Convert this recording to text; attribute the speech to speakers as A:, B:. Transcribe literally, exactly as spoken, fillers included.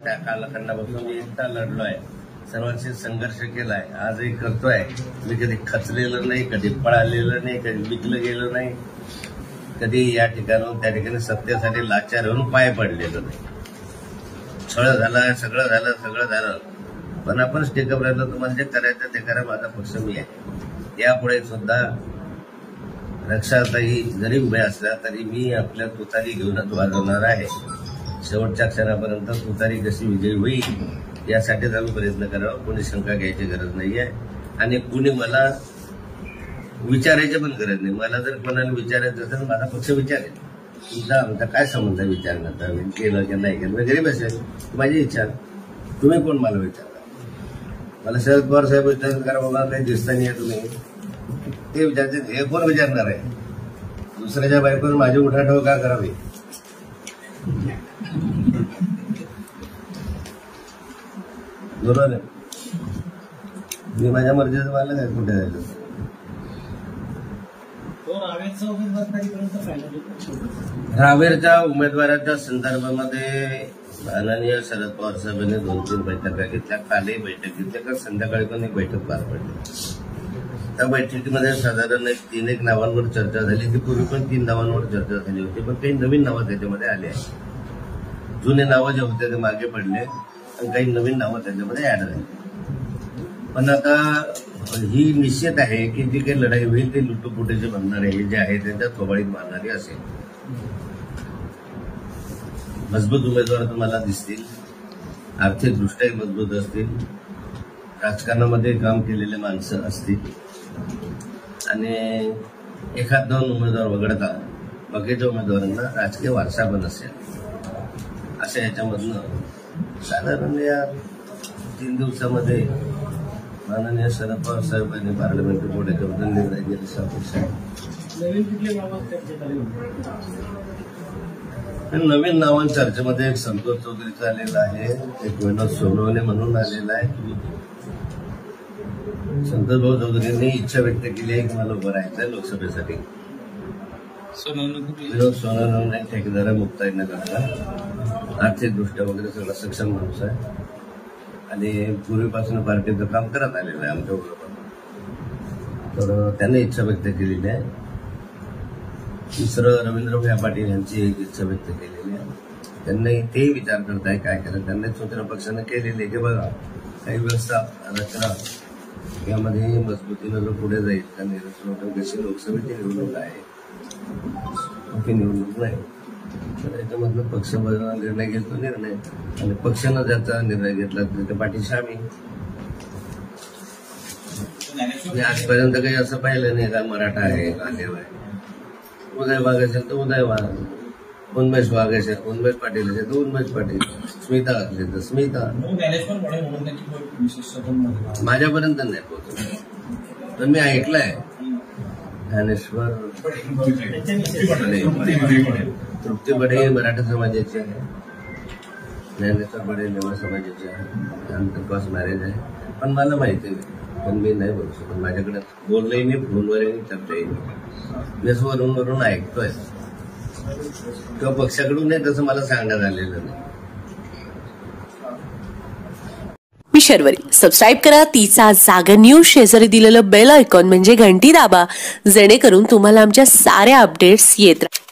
A: त्या कालखंडापासून मी एकटा लढलोय, सर्वांशी संघर्ष केलाय, आजही करतोय. मी कधी खचलेलं नाही, कधी पळालेलं नाही, कधी विकलं गेलो नाही, कधी या ठिकाणून त्या ठिकाणी सत्तेसाठी लाचार होऊन पाय पडलेलो नाही. छळ झाला, सगळं झालं, सगळं झालं, पण आपण स्टेकअप राहिलो. तुम्हाला जे करायचं ते करा, माझा पक्ष मी आहे. यापुढे सुद्धा रक्षाताई जरी उभ्या असल्या तरी मी आपल्या तुतारी घेऊनच वाजवणार आहे. शेवटच्या क्षणापर्यंत तुतारी कशी विजयी होईल यासाठीच आम्ही प्रयत्न करावा. कोणी शंका घ्यायची गरज नाहीये आणि कुणी मला विचारायची पण गरज नाही. मला जर कोणाला विचारायचं असेल माझा पक्ष विचारेल, तुमचा आमचा काय संबंध विचारण्याचा, केलं की नाही केलं, गरीब असेल माझी इच्छा. तुम्ही कोण मला विचारता? मला शरद पवार साहेब विचार करा, बाबा काही दिसत नाही आहे तुम्ही, ते विचारते. हे कोण विचारणार आहे? दुसऱ्याच्या बायकोवर माझी उठाठेव का करावी? बरोबर आहे. मी माझ्या मर्जीचं मला काय कुठे जायचं? रावेरच्या उमेदवाराच्या संदर्भामध्ये माननीय शरद पवार साहेबांनी दोन तीन बैठका घेतल्या. कालही बैठक घेतल्या, कारण संध्याकाळी पण एक बैठक पार पडली. त्या बैठकीमध्ये साधारण एक तीन एक नावांवर चर्चा झाली. ती पूर्वी पण तीन नावांवर चर्चा झाली होती, पण काही नवीन नावं त्याच्यामध्ये आले आहेत. जुने नावं जे होते ते मागे पडले आणि काही नवीन नावं त्याच्यामध्ये ऍड झाली. पण आता ही निश्चित आहे की जी काही लढाई होईल ती लुटूपुटीचे बनणारे हे जे आहे त्यांच्या थोबाडीत मारणारी असेल. मजबूत उमेदवार तुम्हाला दिसतील, आर्थिकदृष्ट्याही मजबूत असतील, राजकारणामध्ये काम केलेले माणसं असतील आणि एखाद दोन उमेदवार वगळता बाकीच्या उमेदवारांना राजकीय वारसा पण असेल. अशा याच्यामधनं साधारण या तीन दिवसामध्ये माननीय शरद पवार साहेबांनी पार्लमेंटरी बोर्डाच्याबद्दल निर्णय घेतला. नवीन नावां चर्चेमध्ये एक संतोष चौधरीचा आलेला आहे, एक विनोद सोनवणे म्हणून आलेला आहे. संतोष भाऊ चौधरींनी इच्छा व्यक्त केली आहे की मला उभं राहायचं आहे लोकसभेसाठी. विनोद सोनवणे ठेकेदार मुक्ताई नगरचा, आर्थिकदृष्ट्या वगैरे सगळा सक्षम माणूस आहे आणि पूर्वीपासून पार्टीचं काम करत आलेलं आहे आमच्या बरोबर. तर त्यांनी इच्छा व्यक्त केलेली आहे. तिसरं रवींद्र पाटील यांची एक इच्छा व्यक्त केलेली आहे. त्यांनी ते विचार करताय काय करायचं. त्यांनी स्वतंत्र पक्षानं केलेली की बघा काही व्यवस्था रचना यामध्ये मजबूतीनं जो पुढे जाईल त्या निवडणूक कशी लोकसभेची निवडणूक आहे ती निवडणूक नाही. तर याच्यामधनं पक्ष निर्णय घेतो निर्णय आणि पक्षानं ज्याचा निर्णय घेतला त्याच्या पाठीशी आम्ही. आजपर्यंत काही असं पाहिलं नाही का मराठा आहे का देव आहे. उदय वाघ असेल तर उदय वाघ, उन्मेष वाघ असेल उन्मेष पाटील असेल तर उन्मेष पाटील, स्मिता असेल तर स्मिता. माझ्यापर्यंत नाही पोहोचलं, पण मी ऐकलंय ज्ञानेश्वर तृप्ती बडे मराठा समाजाचे आहे, ज्ञानेश्वर बडे नेवा समाजाचे आहे, आमचं क्रॉस मॅरेज आहे. पण मला माहिती नाही, पण मी नाही बोलू शकत. माझ्याकडे बोललंही नाही, फोनवरही चर्चाही नाही. मी वरून वरून ऐकतोय किंवा पक्षाकडून नाही तसं मला सांगण्यात आलेलं नाही.
B: मी शर्वरी. सबस्क्राईब करा तिचा जागर न्यूज. शेजारी दिलेलं बेल आयकॉन म्हणजे घंटी दाबा, जेणेकरून तुम्हाला आमच्या साऱ्या अपडेट्स येत राहतील.